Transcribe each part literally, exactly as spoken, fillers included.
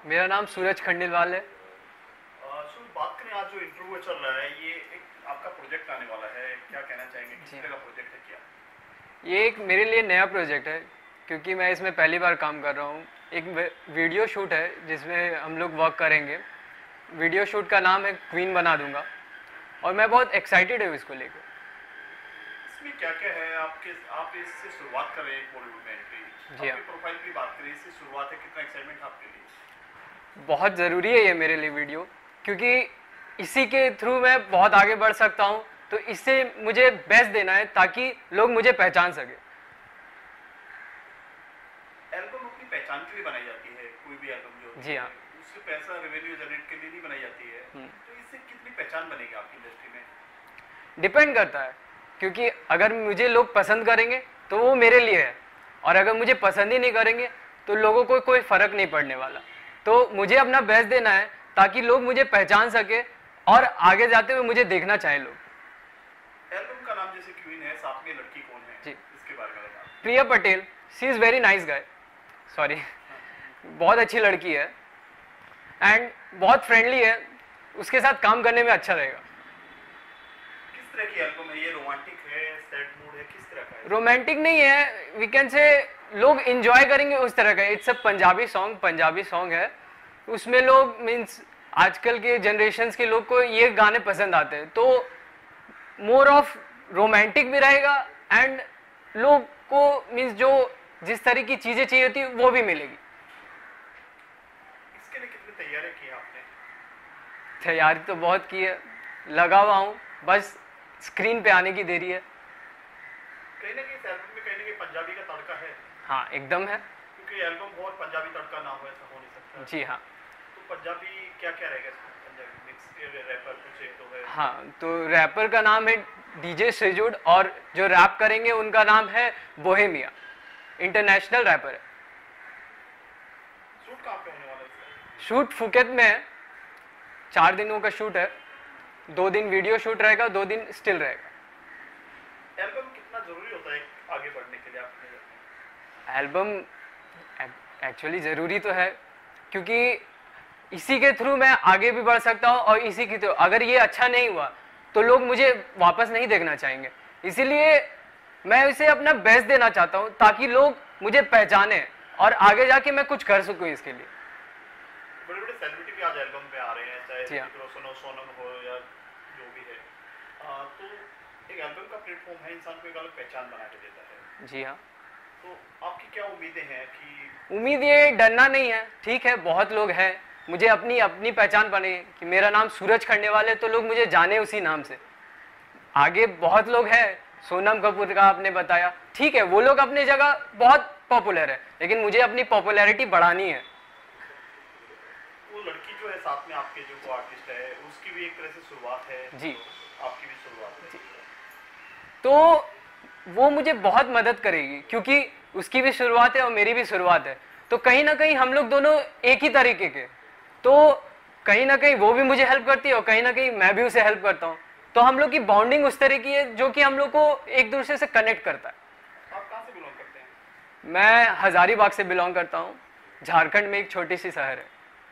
मेरा नाम सूरज खंडेलवाल है। सो बात करें, आज जो इंटरव्यू चल रहा है, ये एक आपका प्रोजेक्ट आने वाला है, क्या कहना चाहेंगे, किस तरह का प्रोजेक्ट है क्या? ये एक मेरे लिए नया प्रोजेक्ट है क्योंकि मैं इसमें पहली बार काम कर रहा हूँ। एक वीडियो शूट है जिसमें हम लोग वर्क करेंगे। वीडियो शूट का नाम है क्वीन बना दूंगा और मैं बहुत एक्साइटेड हूँ इसको लेकर। इसमें क्या क्या है आपके, आप इससे शुरुआत कर रहे हैं बॉलीवुड में एंट्री, जी आपकी प्रोफाइल की बात करें, इससे शुरुआत है, कितना एक्साइटमेंट आपके लिए? बहुत ज़रूरी है ये मेरे लिए वीडियो, क्योंकि इसी के थ्रू मैं बहुत आगे बढ़ सकता हूँ। तो इससे मुझे बेस्ट देना है ताकि लोग मुझे पहचान सके। एल्बम अपनी पहचान के लिए बनाई जाती है, कोई भी एल्बम जो जी हाँ, उससे पैसा रेवेन्यू जनरेट के लिए नहीं बनाई जाती है। तो इससे कितनी पहचान बनेगी आपकी इंडस्ट्री में? डिपेंड करता है, क्योंकि अगर मुझे लोग पसंद करेंगे तो वो मेरे लिए है, और अगर मुझे पसंद ही नहीं करेंगे तो लोगों को कोई फ़र्क नहीं पड़ने वाला। तो मुझे अपना बेस्ट देना है ताकि लोग मुझे पहचान सके और आगे जाते हुए मुझे देखना चाहे लोग। एल्बम का नाम जैसे क्वीन है, साथ में लड़की कौन है जी, इसके बारे में बताओ। Priya Patel, she is very nice guy, sorry, बहुत अच्छी लड़की है एंड बहुत फ्रेंडली है, उसके साथ काम करने में अच्छा रहेगा। किस तरह की एल्बम है ये? रोमांटिक है, सैड मूड है, किस तरह का है? रोमांटिक नहीं है, वी कैन से लोग इंजॉय करेंगे उस तरह का। It's a Punjabi song, Punjabi song है। उसमें लोग मीन्स आजकल के जनरेशन्स के लोग को ये गाने पसंद आते हैं, तो मोर ऑफ रोमांटिक भी रहेगा एंड लोग को मीन्स जो जिस तरह की चीज़ें चाहिए होती वो भी मिलेगी। इसके लिए कितनी तैयारी की है आपने? तैयारी तो बहुत की है, लगा हुआ हूँ, बस स्क्रीन पे आने की देरी है। कहीं ना कहीं इस एल्बम में कहीं ना कहीं पंजाबी का तड़का है। हाँ, एकदम है, क्योंकि एल्बम हो और पंजाबी तड़का ना हो ऐसा हो नहीं सकता। जी हाँ। तो पंजाबी क्या क्या रहेगा इसमें? पंजाबी मिक्स रैपर कुछ एक तो है। हाँ, तो रैपर का नाम है डीजे श्रीजुड और जो रैप करेंगे उनका नाम है बोहेमिया, इंटरनेशनल रैपर है। शूट कहाँ पे होने वाला है? शूट फुकेत में है, चार दिनों का शूट है, दो दिन वीडियो शूट रहेगा, दो दिन स्टिल रहेगा। एल्बम कितना जरूरी होता है आगे बढ़ने के लिए आपने? एल्बम एक्चुअली ज़रूरी तो है, क्योंकि इसी के थ्रू मैं आगे भी बढ़ सकता हूँ और इसी के थ्रू अगर ये अच्छा नहीं हुआ तो लोग मुझे वापस नहीं देखना चाहेंगे। इसीलिए मैं इसे अपना बेस्ट देना चाहता हूँ ताकि लोग मुझे पहचाने और आगे जाके मैं कुछ कर सकूँ इसके लिए। बड़े बड़े सेलिब्रिटी भी आज एल्बम में आ रहे हैं, चाहे सोनम सोनम हो या जो भी है। आ, तो एक एल्बम का प्लेटफॉर्म है, इंसान को एक अलग पहचान बना के देता है। जी हाँ। तो आपकी क्या उम्मीदें हैं? कि उम्मीद ये डरना नहीं है, ठीक है, बहुत लोग हैं, मुझे अपनी अपनी पहचान बने कि मेरा नाम सूरज खंडेलवाल है तो लोग मुझे जाने उसी नाम से। आगे बहुत लोग हैं, सोनम कपूर का आपने बताया, ठीक है, वो लोग अपनी जगह बहुत पॉपुलर है, लेकिन मुझे अपनी पॉपुलैरिटी बढ़ानी है। वो लड़की जो है साथ में आपके जो को आर्टिस्ट है, उसकी भी एक तरह से शुरुआत है जी, तो आपकी भी शुरुआत है, तो वो मुझे बहुत मदद करेगी क्योंकि उसकी भी शुरुआत है और मेरी भी शुरुआत है। तो कहीं ना कहीं हम लोग दोनों एक ही तरीके के, तो कहीं ना कहीं वो भी मुझे हेल्प करती है और कहीं ना कहीं मैं भी उसे हेल्प करता हूँ। तो हम लोग की बॉन्डिंग उस तरह की है जो कि हम लोग को एक दूसरे से कनेक्ट करता है। आप कहाँ से बिलोंग करते हैं? मैं हजारीबाग से बिलोंग करता हूँ, झारखंड में एक छोटी सी शहर है।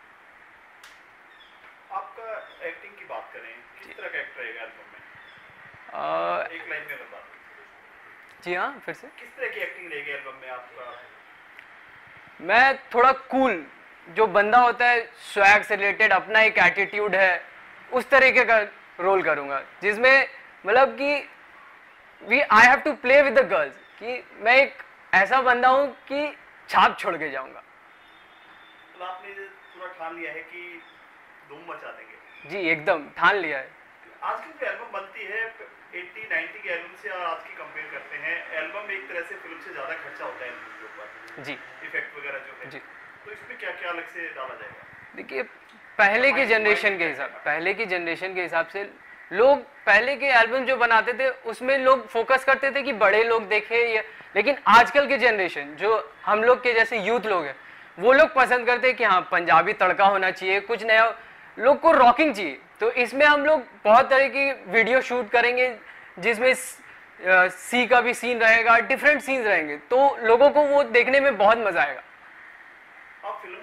आपका एक्टिंग की बात करें, किस तरह का एक्टर रहेगा एल्बम में? आ, एक लाइन में बता। जी हाँ, फिर से किस तरह की एक्टिंग रहेगी एल्बम में आपका? मैं थोड़ा कूल, जो बंदा होता है स्वैग से रिलेटेड, अपना एक एटीट्यूड है, उस तरीके का रोल करूंगा जिसमें मतलब कि we I have to play with the girls, कि मैं एक ऐसा बंदा हूं कि छाप छोड़ के जाऊंगा। तो आपने पूरा ठान लिया है कि धूम मचा देंगे? जी, एकदम ठान लिया है। आज की जो एल्बम बनती है अस्सी नब्बे के एल्बम से और आज की कंपेयर करते हैं, एल्बम एक तरह से फिल्म से ज़्यादा खर्चा होता है एल्बम के ऊपर, जी, इफेक्ट वगैरह जो है। जी, तो इसमें क्या क्या अलग से डाला जाएगा? देखिए, पहले की जनरेशन के हिसाब पहले की जनरेशन के हिसाब से लोग पहले के एल्बम जो बनाते थे उसमें लोग फोकस करते थे कि बड़े लोग देखे या, लेकिन आजकल के जनरेशन जो हम लोग के जैसे यूथ लोग हैं वो लोग पसंद करते हैं कि हाँ, पंजाबी तड़का होना चाहिए, कुछ नया, लोग को रॉकिंग चाहिए। तो इसमें हम लोग बहुत तरह की वीडियो शूट करेंगे जिसमें सी का भी सीन रहेगा, डिफरेंट सीन्स रहेंगे, तो लोगों को वो देखने में बहुत मजा आएगा। आप फिल्म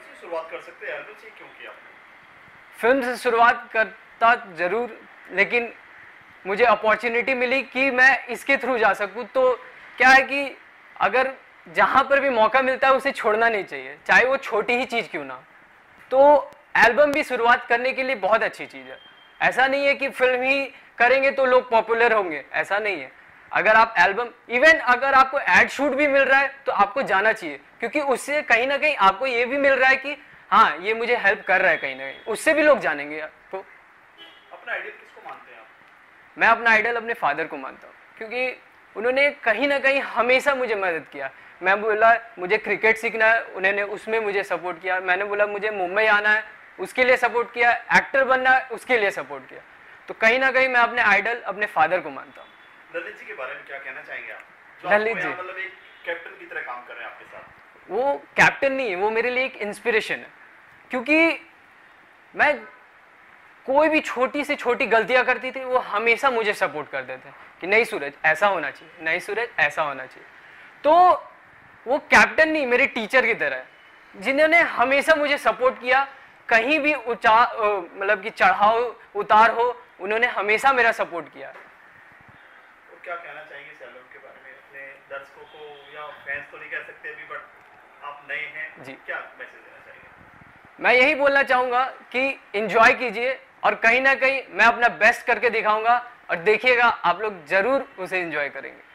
से शुरुआत कर सकते हैं, एल्बम से क्यों किया आपने? फिल्म से शुरुआत करता जरूर, लेकिन मुझे अपॉर्चुनिटी मिली कि मैं इसके थ्रू जा सकूं। तो क्या है कि अगर जहां पर भी मौका मिलता है उसे छोड़ना नहीं चाहिए, चाहे वो छोटी ही चीज़ क्यों ना। तो एल्बम भी शुरुआत करने के लिए बहुत अच्छी चीज़ है। ऐसा नहीं है कि फिल्म ही करेंगे तो लोग पॉपुलर होंगे, ऐसा नहीं है। अगर आप एल्बम, इवन अगर आपको एड शूट भी मिल रहा है तो आपको जाना चाहिए, क्योंकि उससे कहीं ना कहीं आपको ये भी मिल रहा है कि हाँ ये मुझे हेल्प कर रहा है, कहीं ना कहीं उससे भी लोग जानेंगे आपको। अपना आइडियल किसको मानते हैं आप? मैं अपना आइडल अपने फादर को मानता हूँ, क्योंकि उन्होंने कहीं ना कहीं हमेशा मुझे मदद किया। मैं बोला मुझे क्रिकेट सीखना है, उन्होंने उसमें मुझे सपोर्ट किया। मैंने बोला मुझे मुंबई आना है, उसके लिए सपोर्ट किया। एक्टर बनना है, उसके लिए सपोर्ट किया। तो कहीं ना कहीं मैं अपने आइडल अपने फादर को मानता हूँ। ललित जी के बारे में क्या कहना चाहेंगे आप? ललित जी मतलब एक कैप्टन की तरह काम कर रहे हैं आपके साथ। वो कैप्टन नहीं है, वो मेरे लिए एक इंस्पिरेशन है, क्योंकि मैं कोई भी छोटी से छोटी गलतियां करती थी वो हमेशा मुझे सपोर्ट करते थे कि नहीं सूरज ऐसा होना चाहिए, नहीं सूरज ऐसा होना चाहिए। तो वो कैप्टन नहीं, मेरे टीचर की तरह है, जिन्होंने हमेशा मुझे सपोर्ट किया। कहीं भी उचा मतलब कि चढ़ाव उतार हो, उन्होंने हमेशा मेरा सपोर्ट किया। तो क्या कहना चाहेंगे इस एल्बम के बारे में अपने दर्शकों को, या फैंस तो नहीं कह सकते अभी, बट आप नए हैं जी, क्या मैसेज देना चाहेंगे? मैं यही बोलना चाहूँगा कि एंजॉय कीजिए, और कहीं ना कहीं मैं अपना बेस्ट करके दिखाऊंगा, और देखिएगा आप लोग जरूर उसे एंजॉय करेंगे।